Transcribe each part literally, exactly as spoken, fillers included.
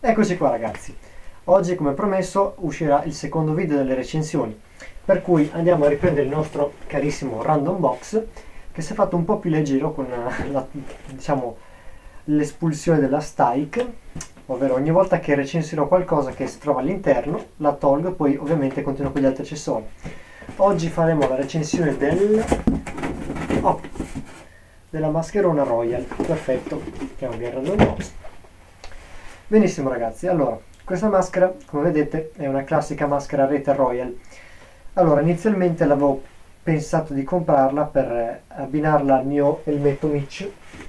Eccoci qua ragazzi, oggi come promesso uscirà il secondo video delle recensioni, per cui andiamo a riprendere il nostro carissimo Random Box che si è fatto un po' più leggero con la, diciamo, l'espulsione della Stike, ovvero ogni volta che recensirò qualcosa che si trova all'interno la tolgo e poi ovviamente continuo con gli altri accessori. Oggi faremo la recensione del... Oh, della mascherona Royal, perfetto, che è un Random Box. Benissimo ragazzi, allora, questa maschera, come vedete, è una classica maschera rete Royal. Allora, inizialmente l'avevo pensato di comprarla per abbinarla al mio elmetto Mitch.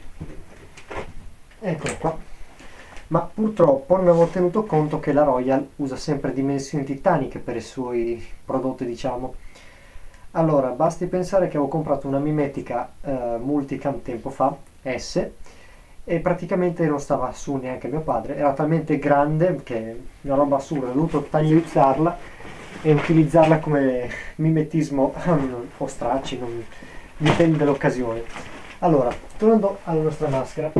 Eccolo qua. Ma purtroppo non avevo tenuto conto che la Royal usa sempre dimensioni titaniche per i suoi prodotti, diciamo. Allora, basti pensare che avevo comprato una mimetica eh, multicam tempo fa, S, e praticamente non stava su neanche mio padre, era talmente grande che è una roba assurda, ho dovuto tagliuzzarla e utilizzarla come mimetismo o stracci, non dipende dall'occasione. Allora, tornando alla nostra maschera,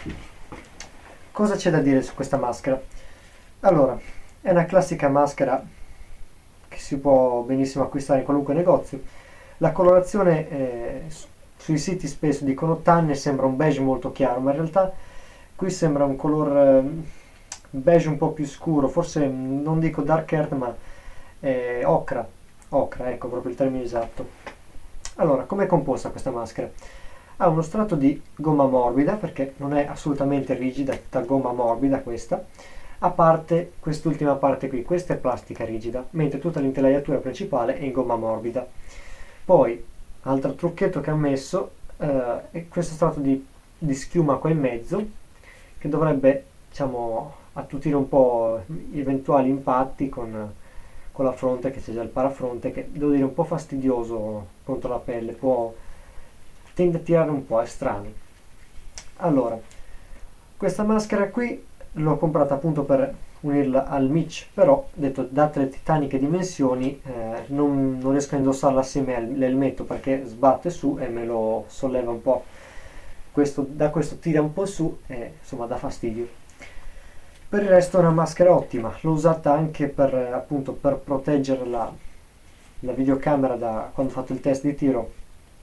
cosa c'è da dire su questa maschera? Allora, è una classica maschera che si può benissimo acquistare in qualunque negozio. La colorazione è, sui siti spesso dicono tanne, sembra un beige molto chiaro, ma in realtà qui sembra un color beige un po' più scuro, forse non dico dark earth, ma eh, ocra, ocra, ecco proprio il termine esatto. Allora, com'è composta questa maschera? Ha uno strato di gomma morbida, perché non è assolutamente rigida, è tutta gomma morbida questa, a parte quest'ultima parte qui, questa è plastica rigida, mentre tutta l'intelaiatura principale è in gomma morbida. Poi, altro trucchetto che ha messo eh, è questo strato di, di schiuma qua in mezzo, che dovrebbe, diciamo, attutire un po' gli eventuali impatti con, con la fronte, che c'è già il parafronte, che devo dire è un po' fastidioso contro la pelle, può, tende a tirare un po', è strano. Allora, questa maschera qui l'ho comprata appunto per unirla al Mitch, però detto date le titaniche dimensioni eh, non, non riesco a indossarla assieme all'elmetto perché sbatte su e me lo solleva un po', questo, da questo tira un po' su e insomma dà fastidio. Per il resto è una maschera ottima, l'ho usata anche per appunto per proteggere la, la videocamera da quando ho fatto il test di tiro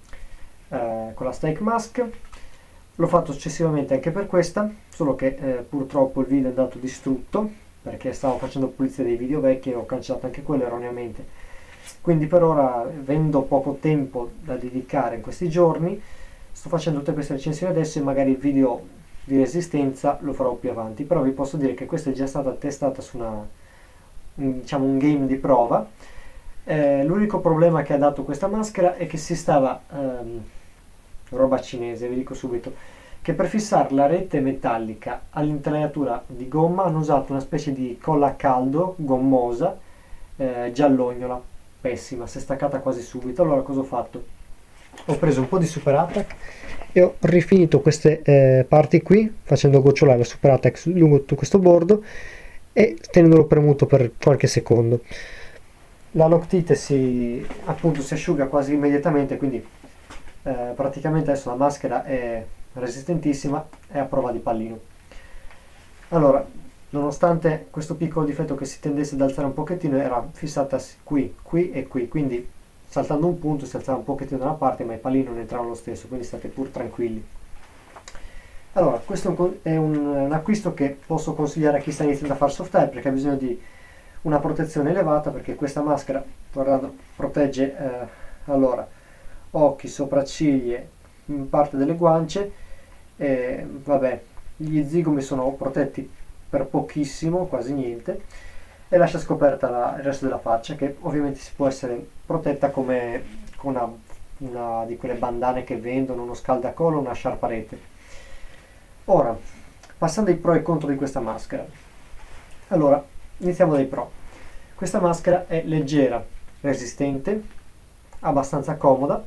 eh, con la Stike Mask. L'ho fatto successivamente anche per questa, solo che eh, purtroppo il video è andato distrutto perché stavo facendo pulizia dei video vecchi e ho cancellato anche quello erroneamente. Quindi per ora, avendo poco tempo da dedicare in questi giorni, sto facendo tutte queste recensioni adesso e magari il video di resistenza lo farò più avanti. Però vi posso dire che questa è già stata testata su una, un, diciamo un game di prova. Eh, l'unico problema che ha dato questa maschera è che si stava... Ehm, roba cinese, vi dico subito, che per fissare la rete metallica all'intelaiatura di gomma hanno usato una specie di colla a caldo gommosa eh, giallognola, pessima, si è staccata quasi subito. Allora cosa ho fatto? Ho preso un po' di Super Attack e ho rifinito queste eh, parti qui facendo gocciolare la Super Attack lungo tutto questo bordo e tenendolo premuto per qualche secondo. La Loctite si, appunto, si asciuga quasi immediatamente, quindi Eh, praticamente adesso la maschera è resistentissima, è a prova di pallino. Allora, nonostante questo piccolo difetto che si tendesse ad alzare un pochettino, era fissata qui, qui e qui, quindi saltando un punto si alzava un pochettino da una parte, ma i pallini non entravano lo stesso, quindi state pur tranquilli. Allora, questo è un, un acquisto che posso consigliare a chi sta iniziando a fare soft type, perché ha bisogno di una protezione elevata, perché questa maschera protegge eh, allora occhi, sopracciglia, parte delle guance, e vabbè, gli zigomi sono protetti per pochissimo, quasi niente, e lascia scoperta la, il resto della faccia, che ovviamente si può essere protetta come con una, una di quelle bandane che vendono, uno scaldacollo, una sciarpa rete. Ora, passando ai pro e contro di questa maschera. Allora, iniziamo dai pro. Questa maschera è leggera, resistente, abbastanza comoda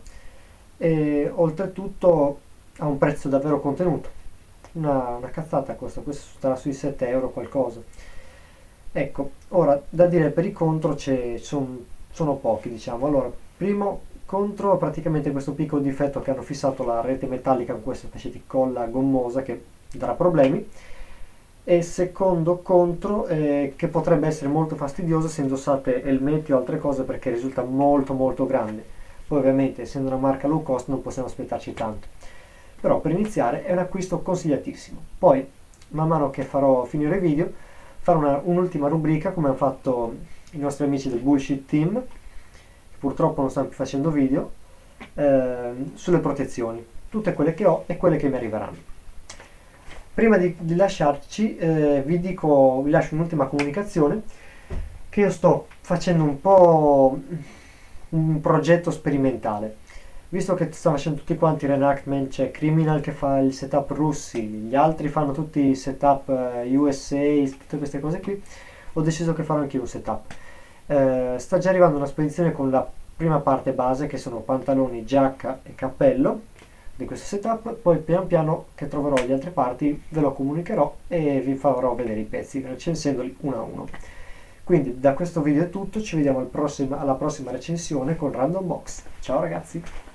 e oltretutto ha un prezzo davvero contenuto, una, una cazzata costa, questo starà sui sette euro qualcosa. Ecco, ora da dire per i contro son, sono pochi, diciamo. Allora, primo contro praticamente questo piccolo difetto che hanno fissato la rete metallica con questa specie di colla gommosa che darà problemi, E secondo contro, eh, che potrebbe essere molto fastidioso se indossate elmetti o altre cose, perché risulta molto molto grande. Poi ovviamente, essendo una marca low cost, non possiamo aspettarci tanto, però per iniziare è un acquisto consigliatissimo. Poi man mano che farò finire i video farò una, un'ultima rubrica, come hanno fatto i nostri amici del Bullshit Team, che purtroppo non stanno più facendo video, eh, sulle protezioni, tutte quelle che ho e quelle che mi arriveranno. Prima di, di lasciarci, eh, vi dico, vi lascio un'ultima comunicazione, che io sto facendo un po' un progetto sperimentale. Visto che stanno facendo tutti quanti reenactment, c'è Criminal che fa il setup russi, gli altri fanno tutti i setup eh, U S A, tutte queste cose qui, ho deciso che farò anche io un setup. Eh, sta già arrivando una spedizione con la prima parte base, che sono pantaloni, giacca e cappello di questo setup. Poi pian piano che troverò le altre parti ve lo comunicherò e vi farò vedere i pezzi, recensendoli uno a uno. Quindi da questo video è tutto, ci vediamo al prossimo, alla prossima recensione con Random Box. Ciao ragazzi!